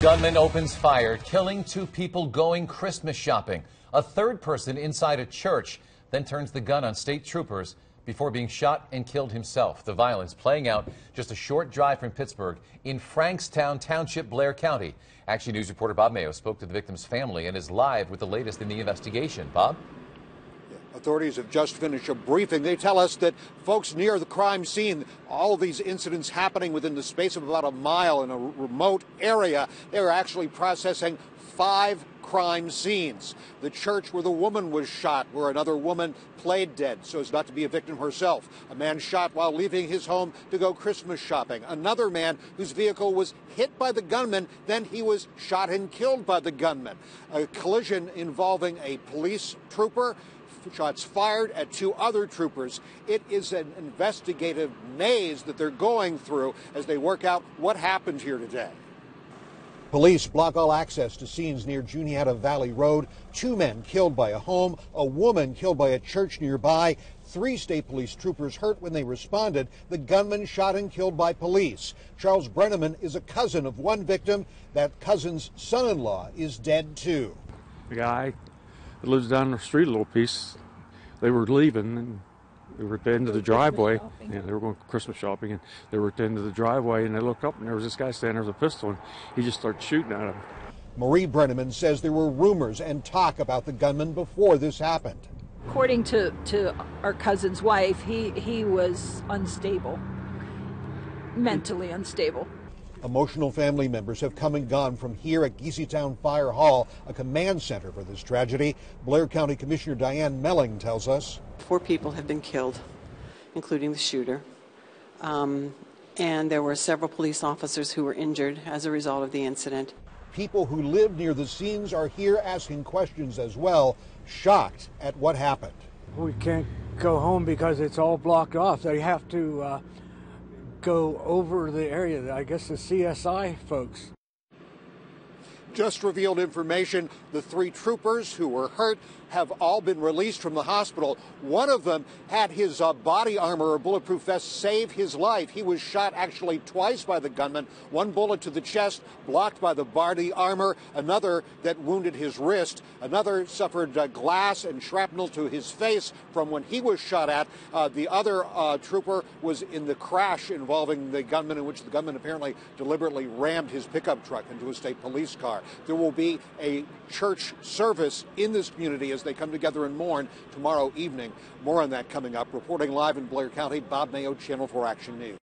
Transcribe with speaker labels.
Speaker 1: gunman opens fire, killing 2 people going Christmas shopping. A third person inside a church then turns the gun on state troopers before being shot and killed himself. The violence playing out just a short drive from Pittsburgh in Frankstown Township, Blair County. Action News reporter Bob Mayo spoke to the victim's family and is live with the latest in the investigation. Bob?
Speaker 2: Authorities have just finished a briefing. They tell us that folks near the crime scene, all of these incidents happening within the space of about a mile in a remote area, they were actually processing 5 crime scenes. The church where the woman was shot, where another woman played dead so as not to be a victim herself. A man shot while leaving his home to go Christmas shopping. Another man whose vehicle was hit by the gunman, then he was shot and killed by the gunman. A collision involving a police trooper, shots fired at 2 other troopers. It is an investigative maze that they're going through as they work out what happened here today. Police block all access to scenes near Juniata Valley Road. 2 men killed by a home, a woman killed by a church nearby. 3 state police troopers hurt when they responded. The gunman shot and killed by police. Charles Brenneman is a cousin of one victim. That cousin's son-in-law is dead too.
Speaker 3: The guy that lives down the street a little piece, they were leaving and they were at the end of the driveway. Yeah, they were going Christmas shopping and they were at the end of the driveway and they looked up and there was this guy standing there with a pistol and he just started shooting at him.
Speaker 2: Marie Brenneman says there were rumors and talk about the gunman before this happened.
Speaker 4: According to our cousin's wife, he was unstable, mentally unstable.
Speaker 2: Emotional family members have come and gone from here at Geeseytown Fire Hall, a command center for this tragedy. Blair County Commissioner Diane Melling tells us
Speaker 5: 4 people have been killed, including the shooter. And there were several police officers who were injured as a result of the incident.
Speaker 2: People who live near the scenes are here asking questions as well, shocked at what happened.
Speaker 6: We can't go home because it's all blocked off. They have to go over the area, I guess the CSI folks.
Speaker 2: Just revealed information, the 3 troopers who were hurt have all been released from the hospital. One of them had his body armor or bulletproof vest save his life. He was shot actually twice by the gunman. 1 bullet to the chest, blocked by the body armor. Another that wounded his wrist. Another suffered glass and shrapnel to his face from when he was shot at. The other trooper was in the crash involving the gunman, in which the gunman apparently deliberately rammed his pickup truck into a state police car. There will be a church service in this community as they come together and mourn tomorrow evening. More on that coming up. Reporting live in Blair County, Bob Mayo, Channel 4 Action News.